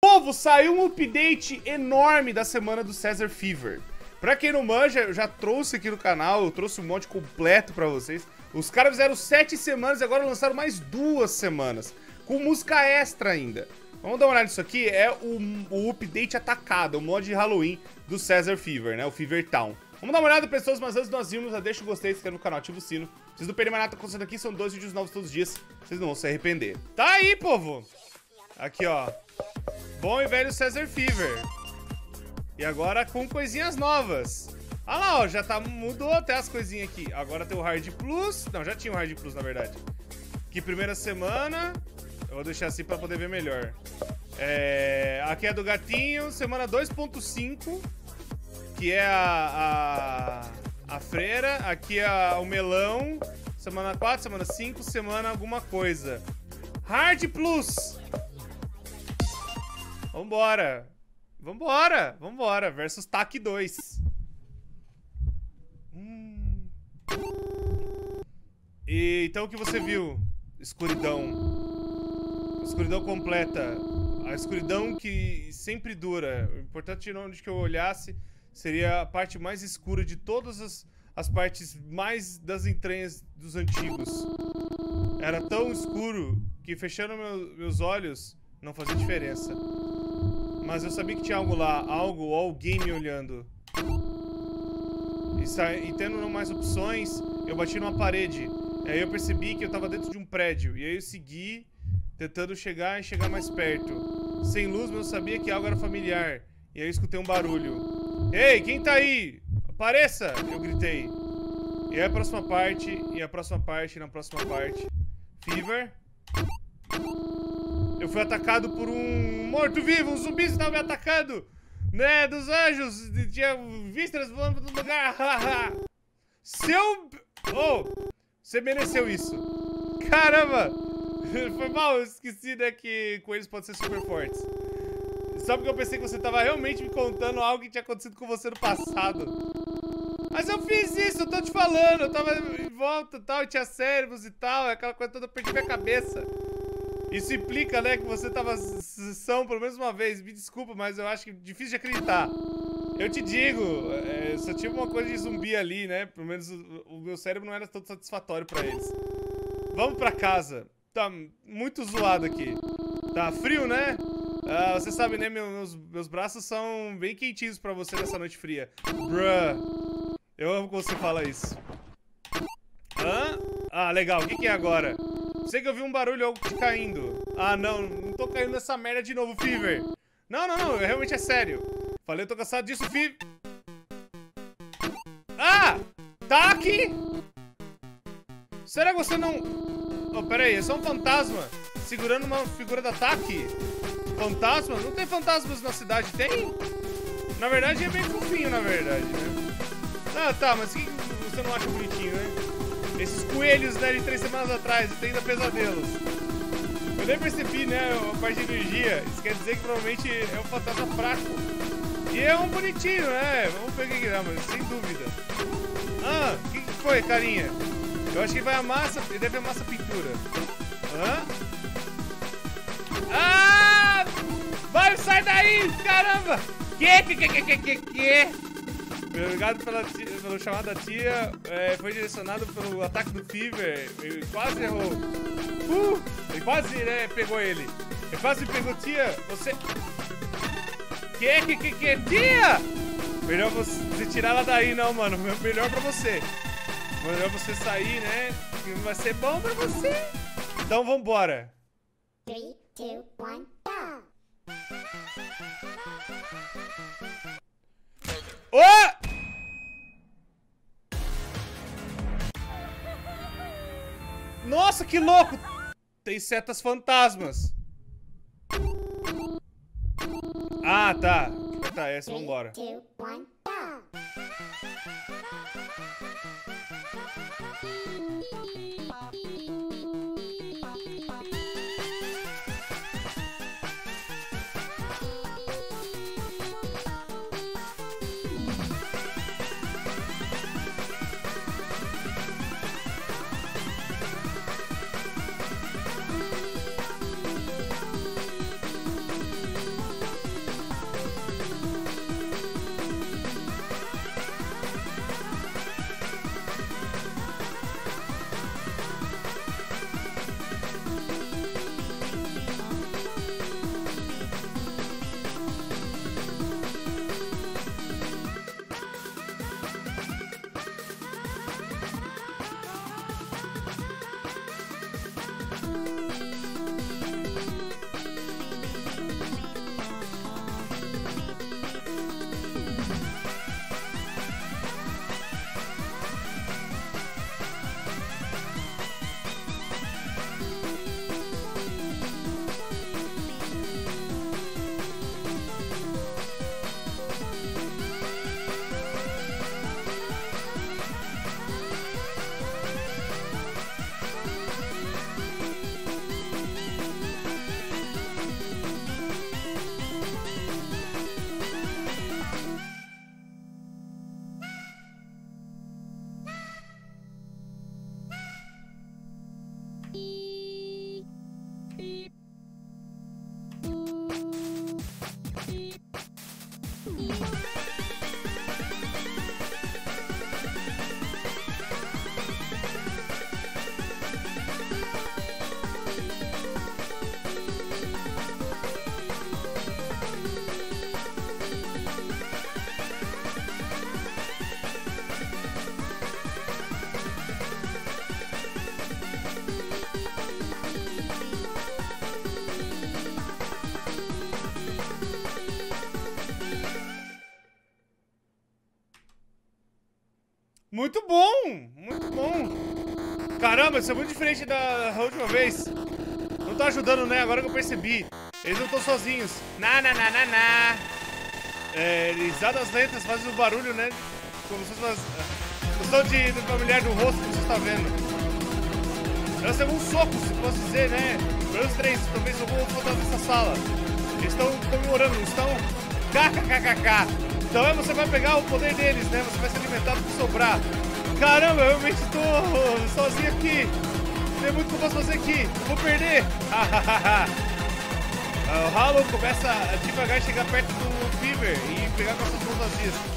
Povo, saiu um update enorme da semana do Caesar Fever. Pra quem não manja, eu já trouxe aqui no canal, eu trouxe um monte completo pra vocês. Os caras fizeram 7 semanas e agora lançaram mais 2 semanas, com música extra ainda. Vamos dar uma olhada nisso aqui, é o update atacado, o mod de Halloween do Caesar Fever, né, o Fever Town. Vamos dar uma olhada, pessoas, mas antes de nós irmos, já deixa o gostei, se inscreve no canal, ativa o sino. Vocês não perderem mais nada que tá acontecendo aqui, são 2 vídeos novos todos os dias, vocês não vão se arrepender. Tá aí, povo! Aqui, ó. Bom e velho Caesar Fever. E agora com coisinhas novas. Ah lá, ó, já tá, mudou até as coisinhas aqui. Agora tem o Hard Plus. Não, já tinha o Hard Plus, na verdade. Que primeira semana. Eu vou deixar assim pra poder ver melhor. Aqui é do gatinho, semana 2.5. Que é a freira. Aqui é o melão. Semana 4, semana 5, semana alguma coisa. Hard Plus. Vambora. Vambora. Vambora. Versus TAC 2. E então o que você viu? Escuridão. Escuridão completa. A escuridão que sempre dura. O importante onde que eu olhasse seria a parte mais escura de todas as partes mais das entranhas dos antigos. Era tão escuro que fechando meus olhos não fazia diferença. Mas eu sabia que tinha algo lá, algo ou alguém me olhando. E tendo não mais opções, eu bati numa parede. Aí eu percebi que eu tava dentro de um prédio. E aí eu segui, tentando chegar e chegar mais perto. Sem luz, mas eu sabia que algo era familiar. E aí eu escutei um barulho. Ei, quem tá aí? Apareça! Eu gritei. E aí a próxima parte, e a próxima parte, e na próxima parte. Fever. Eu fui atacado por um morto-vivo, um zumbi estava me atacando, né, dos anjos, tinha vísceras voando pra todo lugar, você mereceu isso. Caramba, foi mal, eu esqueci, né, que coelhos podem ser super fortes. Só porque eu pensei que você tava realmente me contando algo que tinha acontecido com você no passado. Mas eu fiz isso, eu tô te falando, eu tava em volta e tal, tinha cérebros e tal, aquela coisa toda, eu perdi minha cabeça. Isso implica, né, que você tava são pelo menos uma vez. Me desculpa, mas eu acho que é difícil de acreditar. Eu te digo, só tinha uma coisa de zumbi ali, né? Pelo menos o meu cérebro não era tão satisfatório pra eles. Vamos pra casa. Tá muito zoado aqui. Tá frio, né? Você sabe, né? Meus braços são bem quentinhos pra você nessa noite fria. Bruh. Eu amo quando você fala isso. Hã? Ah, legal. O que é agora? Sei que eu vi um barulho, algo caindo. Ah, não tô caindo nessa merda de novo, Fever. Não, realmente é sério. Falei, eu tô cansado disso, Fever. Ah! Tá aqui! Será que você não... Oh, pera aí, é só um fantasma segurando uma figura da TAC? Fantasma? Não tem fantasmas na cidade, tem? Na verdade é bem fofinho, na verdade, né? Ah, tá, mas o que você não acha bonitinho, né? Esses coelhos, né, de 3 semanas atrás, tem ainda pesadelos. Eu nem percebi, né, a parte de energia. Isso quer dizer que provavelmente é um fantasma fraco. E é um bonitinho, né? Vamos ver o que é, mas sem dúvida. Ah, o que foi, carinha? Eu acho que vai ele deve amar essa pintura. Hã? Ah! Vai, sai daí, caramba! Que? Obrigado pelo chamado da tia. Foi direcionado pelo ataque do Fever. Ele quase errou. Ele quase, né, pegou ele. Ele quase me pegou, tia. Você... Que? Tia! Melhor você tirar ela daí, não, mano. Melhor pra você. Melhor você sair, né? Que vai ser bom pra você. Então, vambora. 3, 2, 1, go! Oh! Nossa, que louco! Tem setas fantasmas. Ah, tá. Tá, essa, vambora. 3, 2, 1, go! Muito bom, muito bom. Caramba, isso é muito diferente da última vez. Não tá ajudando, né? Agora que eu percebi. Eles não estão sozinhos. Na. Risadas lentas fazem um barulho, né? Como se fosse uma... Questão de familiar do rosto, como você está vendo. Elas têm um soco, se posso dizer, né? Meus três, talvez eu vou voltar nessa sala. Eles estão comemorando, estão... KKKKK. Então você vai pegar o poder deles, né? Você vai se alimentar do que sobrar. Caramba, eu realmente estou sozinho aqui. Tem muito que eu posso fazer aqui. Vou perder. O Hollow começa a devagar chegar perto do Fever e pegar com as suas mãos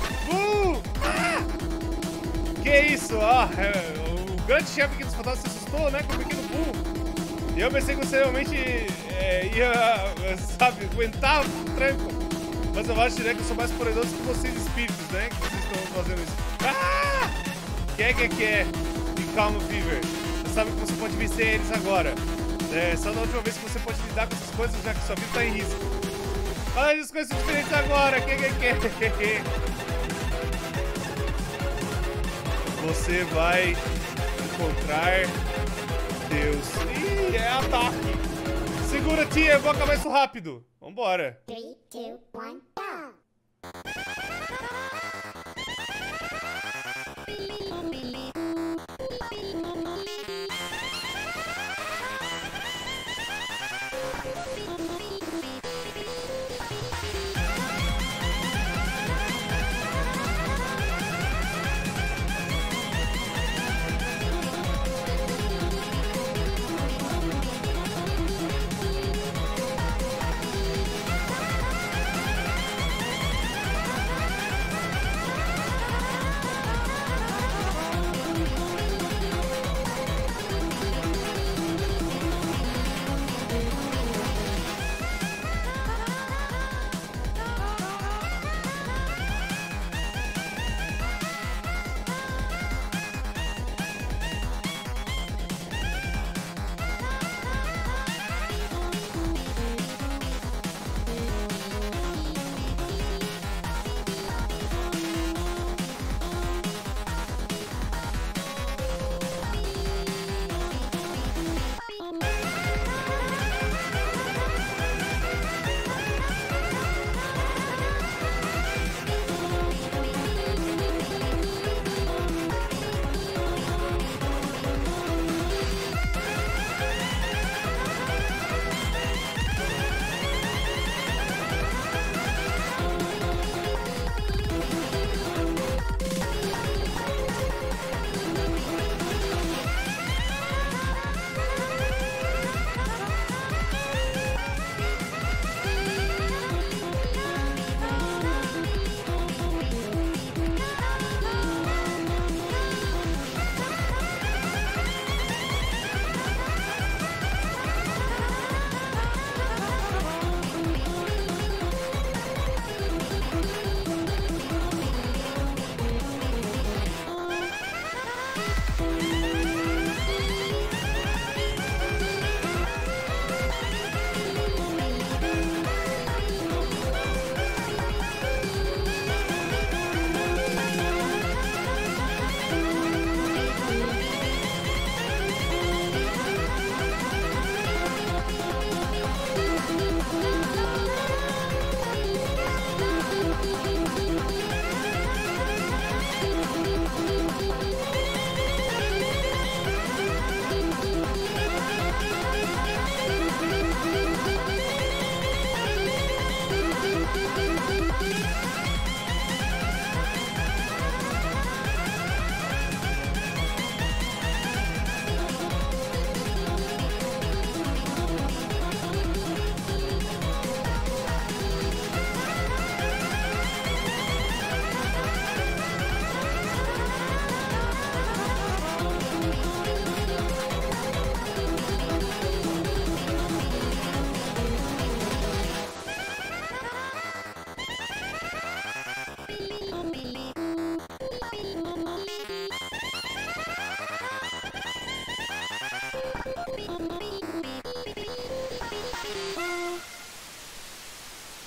vazias. Que isso? O grande chefe que nos fantasmas se assustou, né? Com o pequeno Bull. E eu pensei que você realmente ia, sabe, aguentar o tranco. Mas eu acho, né, que eu sou mais poderoso que vocês, espíritos, né? Que vocês estão fazendo isso. Que é? Me calma, Fever. Você sabe que você pode vencer eles agora. Só na última vez que você pode lidar com essas coisas, já que sua vida tá em risco. Olha as coisas diferentes agora. Que? Você vai encontrar Deus. Ih, é ataque. Segura, tia, eu vou acabar isso rápido. Vambora. 3, 2, 1, go!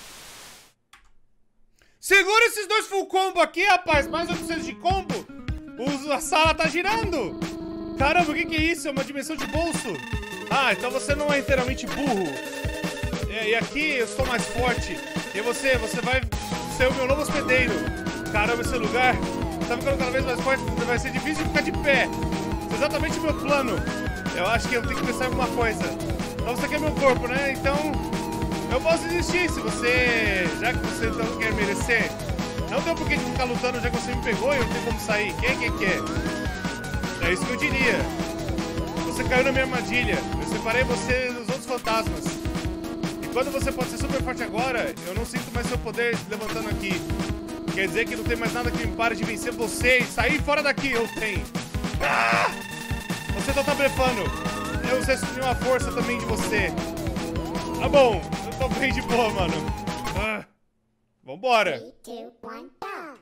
Segura esses dois full combo aqui, rapaz. Mais 800 de combo. A sala tá girando! Caramba, o que é isso? É uma dimensão de bolso! Ah, então você não é inteiramente burro. E aqui eu estou mais forte. E você vai ser o meu novo hospedeiro. Caramba, esse lugar tá ficando cada vez mais forte. Vai ser difícil ficar de pé. Esse é exatamente o meu plano. Eu acho que eu tenho que pensar em alguma coisa. Então você quer meu corpo, né? Então eu posso desistir se você... Já que você então quer merecer. Não tem por que ficar lutando já que você me pegou e eu não tenho como sair. Quem quer? É isso que eu diria. Você caiu na minha armadilha. Eu separei você dos outros fantasmas. E quando você pode ser super forte agora, eu não sinto mais seu poder levantando aqui. Quer dizer que não tem mais nada que me pare de vencer você e sair fora daqui. Eu tenho. Ah! Você não tá blefando. Eu usei uma força também de você. Tá bom. Eu tô bem de boa, mano. Ah. Vambora. 3, 2, 1, go!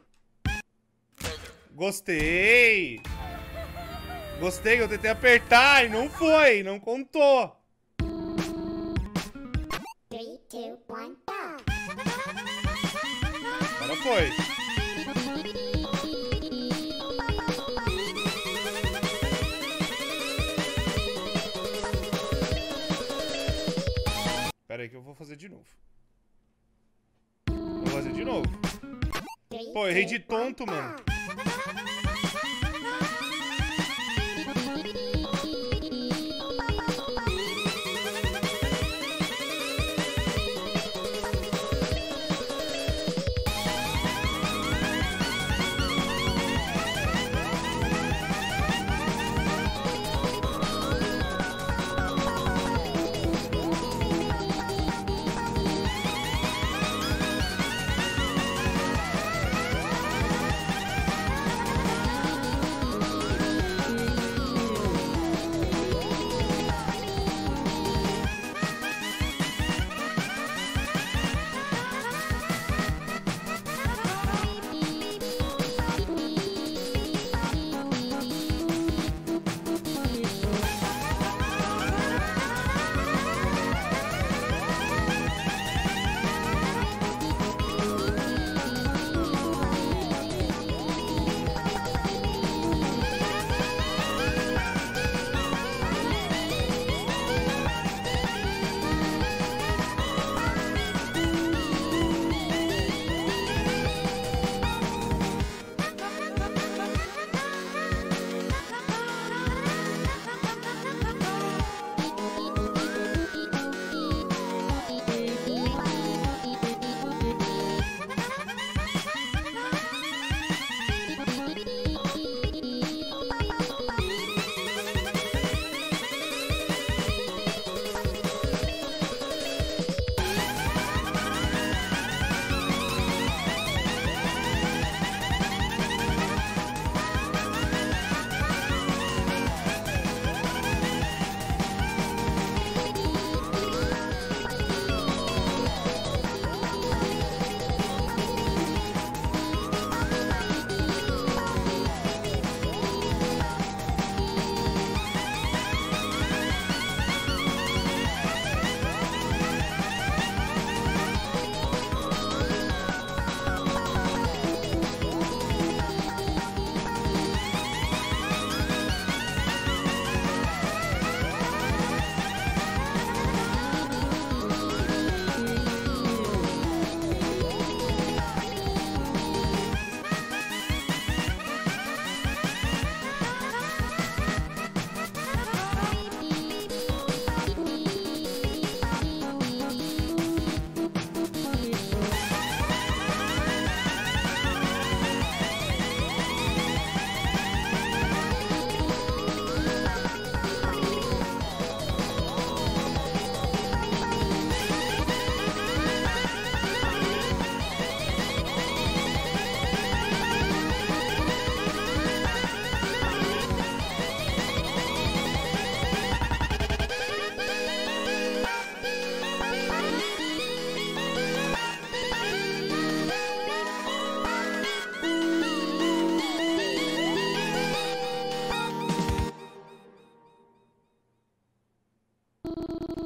Gostei. Gostei, eu tentei apertar e não foi. Não contou. 3, 2, 1, go! Agora foi. Pera aí que eu vou fazer de novo. Vou fazer de novo. Pô, errei de tonto, mano.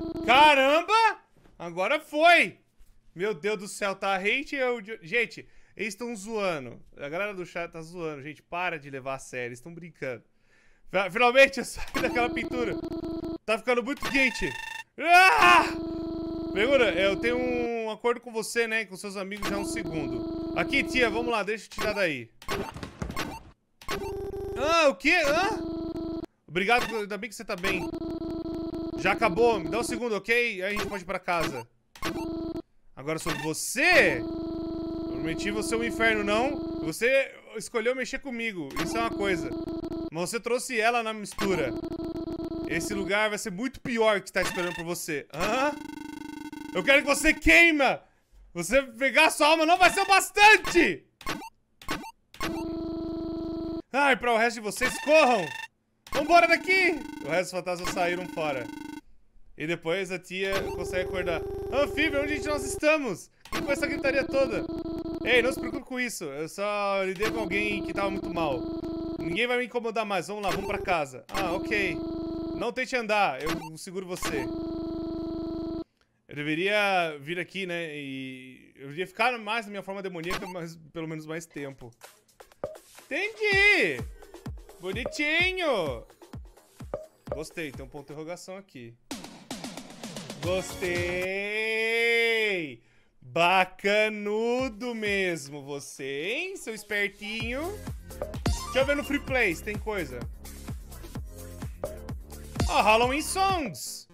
Caramba! Agora foi! Meu Deus do céu, tá hate? Gente, Eles estão zoando. A galera do chat tá zoando. Gente, para de levar a sério. Eles estão brincando. Finalmente eu saí daquela pintura. Tá ficando muito quente. Ah! Pergunta, eu tenho um acordo com você, né? Com seus amigos já há um segundo. Aqui, tia, vamos lá. Deixa eu tirar daí. Ah, o quê? Ah? Obrigado, ainda bem que você tá bem. Já acabou. Me dá um segundo, ok? Aí a gente pode ir pra casa. Agora sobre você... Prometi você é um inferno, não. Você escolheu mexer comigo. Isso é uma coisa. Mas você trouxe ela na mistura. Esse lugar vai ser muito pior que está esperando por você. Hã? Eu quero que você queima. Você pegar sua alma não vai ser o bastante. Ai, para o resto de vocês, corram. Vambora daqui. O resto dos fantasmas saíram fora. E depois a tia consegue acordar. Anfíbio, onde nós estamos? O que foi essa gritaria toda? Ei, não se preocupe com isso. Eu só lidei com alguém que tava muito mal. Ninguém vai me incomodar mais. Vamos lá, vamos pra casa. Ah, ok. Não tente andar. Eu seguro você. Eu deveria vir aqui, né? E eu deveria ficar mais na minha forma demoníaca, mas pelo menos mais tempo. Entendi! Bonitinho! Gostei, tem um ponto de interrogação aqui. Gostei! Bacanudo mesmo você, hein, seu espertinho? Deixa eu ver no Free Play se tem coisa. Ó, Halloween Songs!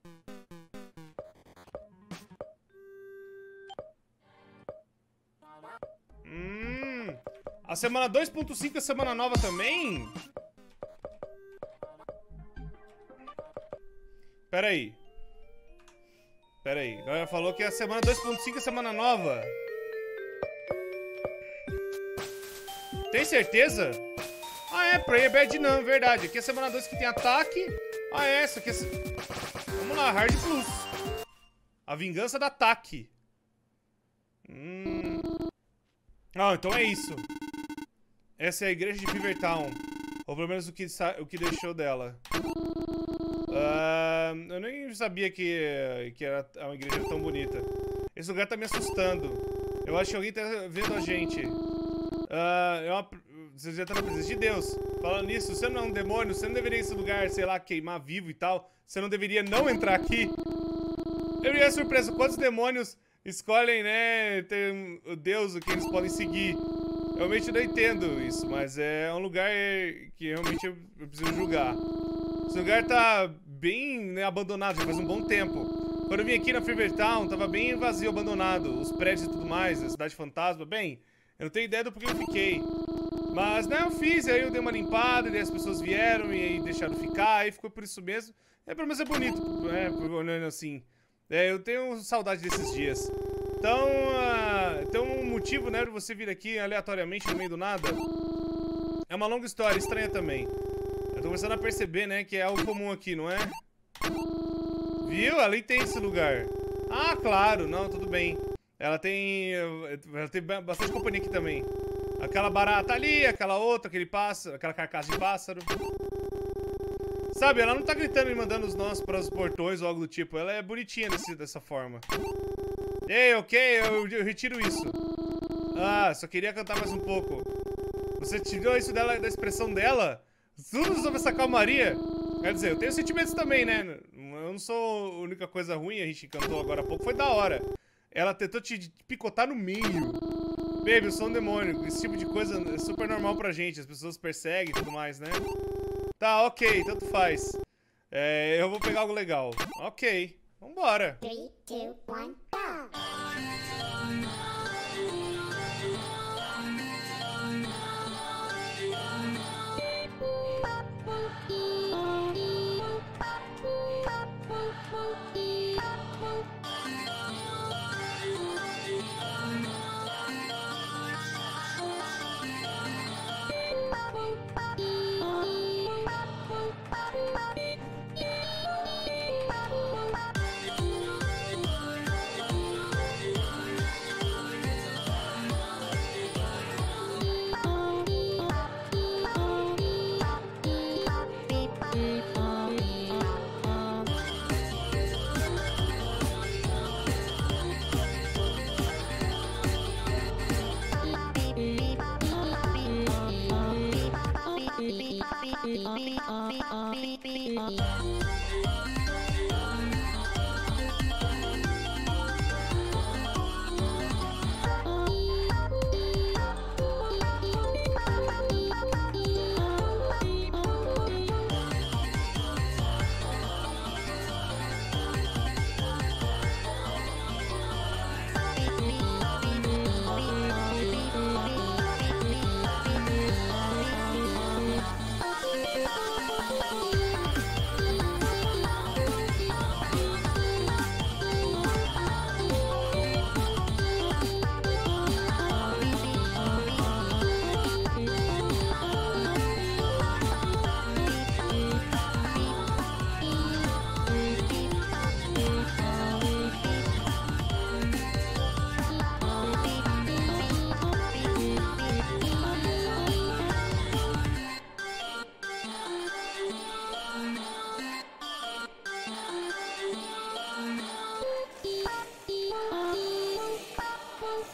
A semana 2.5 é semana nova também? Pera aí. Pera aí, a galera falou que a semana 2.5 é semana nova. Tem certeza? Ah, é, Prayer Bad não, verdade. Aqui é semana 2 que tem ataque. Ah, é, essa aqui é... Vamos lá, Hard Plus. A vingança do ataque. Ah, então é isso. Essa é a igreja de Beavertown. Ou pelo menos o que deixou dela. Eu nem sabia que era uma igreja tão bonita. Esse lugar tá me assustando. Eu acho que alguém tá vendo a gente. Você já tá na presença de Deus. Falando nisso, você não é um demônio. Você não deveria ir nesse lugar, sei lá, queimar vivo e tal. Você não deveria não entrar aqui. Eu fiquei surpreso. Quantos demônios escolhem, né, ter o Deus que eles podem seguir? Eu realmente não entendo isso, mas é um lugar que realmente eu preciso julgar. Esse lugar tá bem, né, abandonado, já faz um bom tempo. Quando eu vim aqui na Beavertown, tava bem vazio, abandonado. Os prédios e tudo mais, a cidade fantasma. Bem, eu não tenho ideia do porquê eu fiquei. Mas, né, eu fiz, aí eu dei uma limpada, e daí as pessoas vieram e aí deixaram ficar, aí ficou por isso mesmo. É, pelo menos é bonito, né, olhando assim. É, eu tenho saudade desses dias. Então, tem um motivo, né, de você vir aqui aleatoriamente no meio do nada. É uma longa história, estranha também. Eu tô começando a perceber, né, que é algo comum aqui, não é? Viu? Ali tem esse lugar. Ah, claro, não, tudo bem. Ela tem bastante companhia aqui também. Aquela barata ali, aquela outra, aquele pássaro, aquela carcaça de pássaro. Sabe, ela não tá gritando e mandando os nós para os portões ou algo do tipo. Ela é bonitinha dessa forma. Ei, ok, eu retiro isso. Ah, só queria cantar mais um pouco. Você tirou isso da expressão dela? Tudo sobre essa calmaria. Quer dizer, eu tenho sentimentos também, né? Eu não sou a única coisa ruim, a gente cantou agora há pouco. Foi da hora. Ela tentou te picotar no meio. Baby, eu sou um demônio. Esse tipo de coisa é super normal pra gente. As pessoas perseguem e tudo mais, né? Tá, ok, tanto faz. Eu vou pegar algo legal. Ok, vambora. 3, 2, 1, go!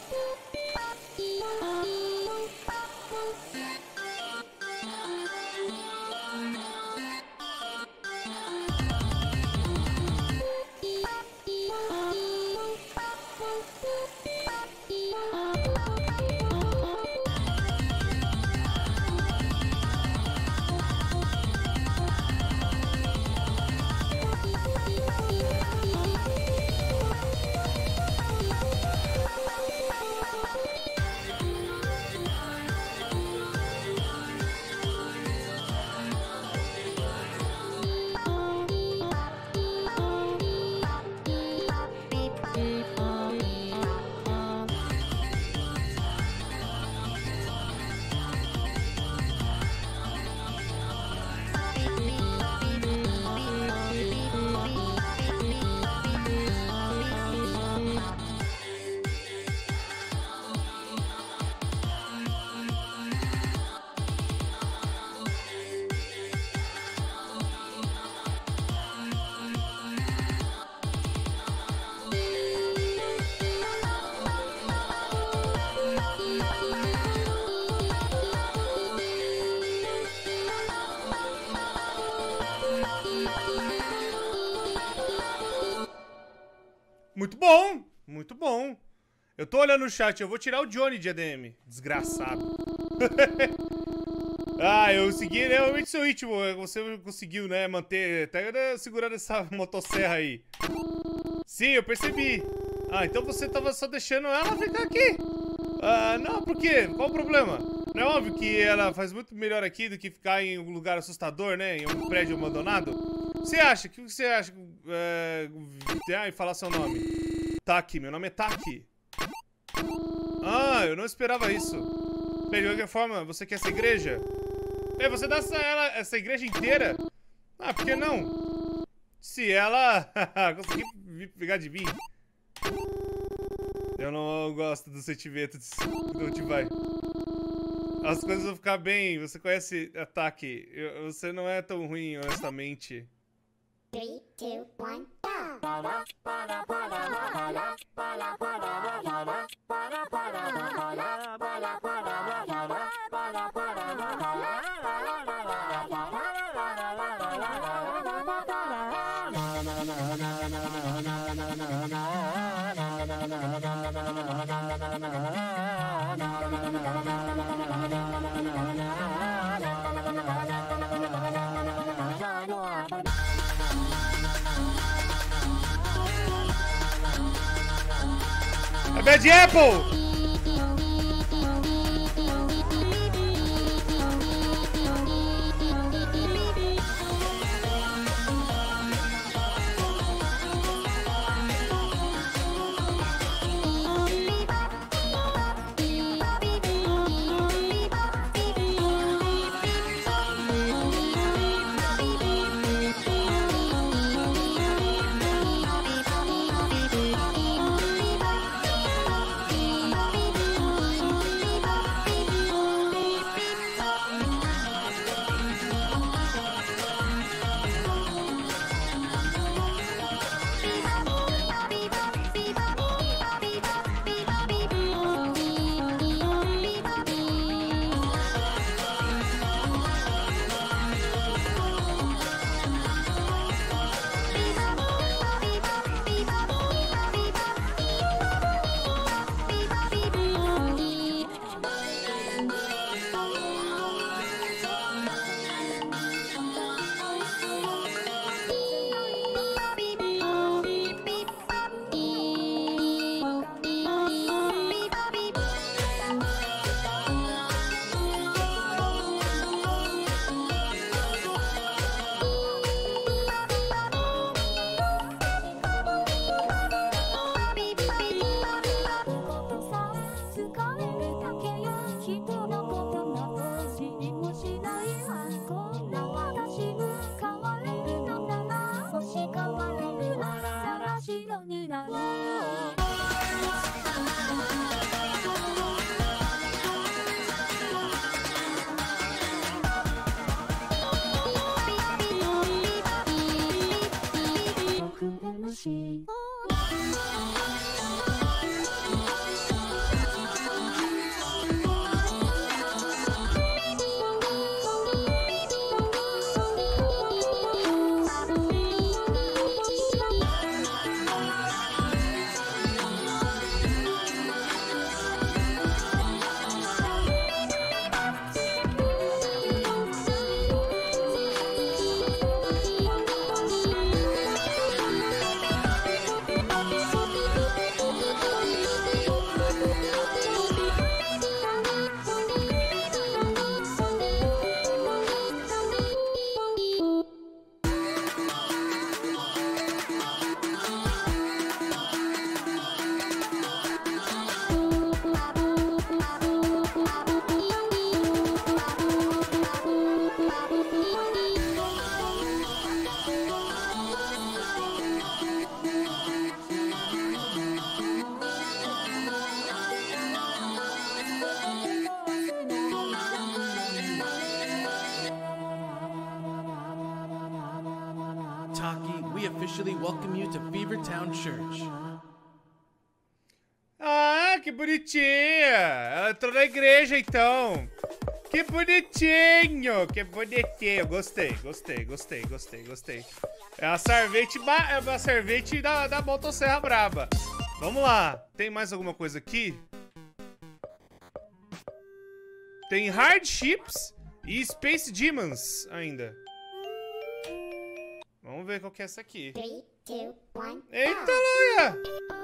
Muito bom, muito bom. Eu tô olhando o chat, eu vou tirar o Johnny de ADM. Desgraçado. Ah, eu segui realmente seu ritmo. Você conseguiu, né, manter... Até segurando essa motosserra aí. Sim, eu percebi. Ah, então você tava só deixando ela ficar aqui. Ah, não, por quê? Qual o problema? Não é óbvio que ela faz muito melhor aqui do que ficar em um lugar assustador, né? Em um prédio abandonado. Você acha? O que você acha? E falar seu nome. Taki, meu nome é Taki. Ah, eu não esperava isso. Bem, de qualquer forma, você quer essa igreja? Você dá essa igreja inteira? Ah, por que não? Se ela conseguir pegar de mim. Eu não gosto do sentimento do T-Vai. As coisas vão ficar bem. Você conhece Ataque. Você não é tão ruim, honestamente. 3, 2, 1, go! É Bad Apple! officially welcome you to Beavertown Church. Ah, que bonitinha! Ela entrou na igreja, então. Que bonitinho! Que bonitinho! Gostei. É a sorvete da motosserra braba. Vamos lá. Tem mais alguma coisa aqui? Tem Hardships e Space Demons ainda. Vamos ver qual que é essa aqui. 3, 2, 1, Eita, Luia!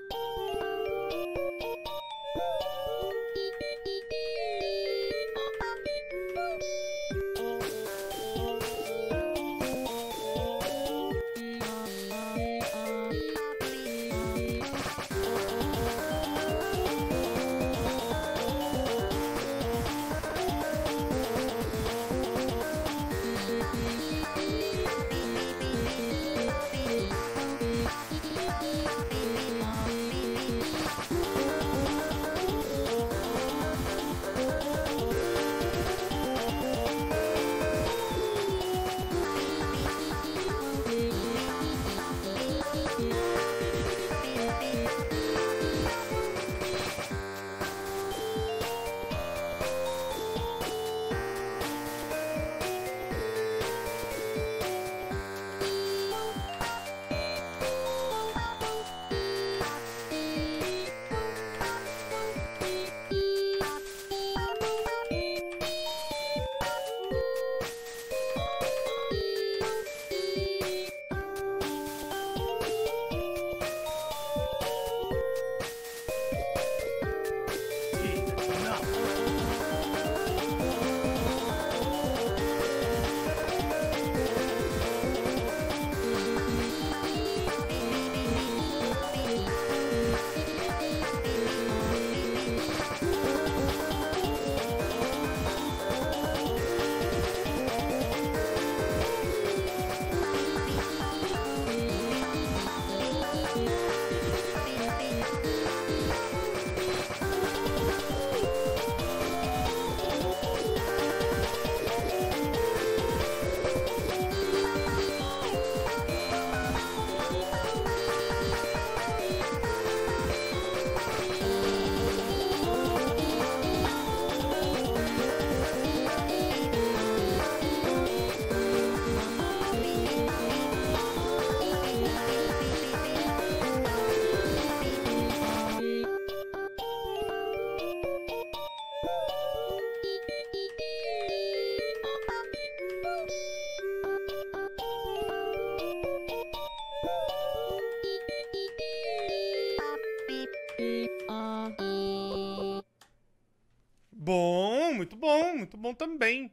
Bom, muito bom também.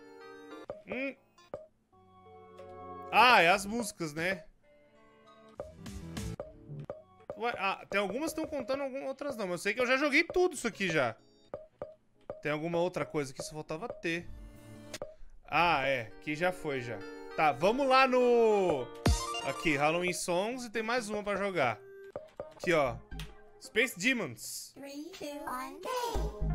Ah, é as músicas, né? Ué, tem algumas que estão contando, outras não. Mas eu sei que eu já joguei tudo isso aqui já. Tem alguma outra coisa que só faltava ter. Ah, é. Que já foi, já. Tá, vamos lá no... Aqui, Halloween Songs e tem mais uma pra jogar. Aqui, ó. Space Demons. 3, 2, 1, go!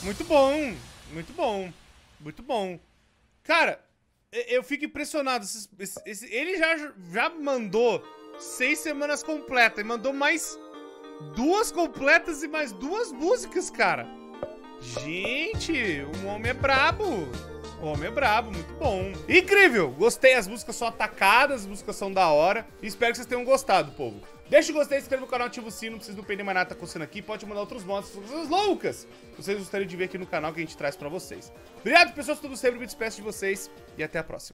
Muito bom, muito bom, muito bom. Cara, eu fico impressionado. Ele já mandou 6 semanas completas e mandou mais 2 completas e mais 2 músicas, cara. Gente, o homem é brabo. O homem é brabo, muito bom. Incrível, gostei, as músicas são atacadas, as músicas são da hora. E espero que vocês tenham gostado, povo. Deixa o gostei, se inscreve no canal, ativa o sino, não precisa não perder mais nada, tá coçando aqui. Pode mandar outros mods, coisas loucas que vocês gostariam de ver aqui no canal que a gente traz pra vocês. Obrigado, pessoas, tudo sempre, me despeço de vocês e até a próxima.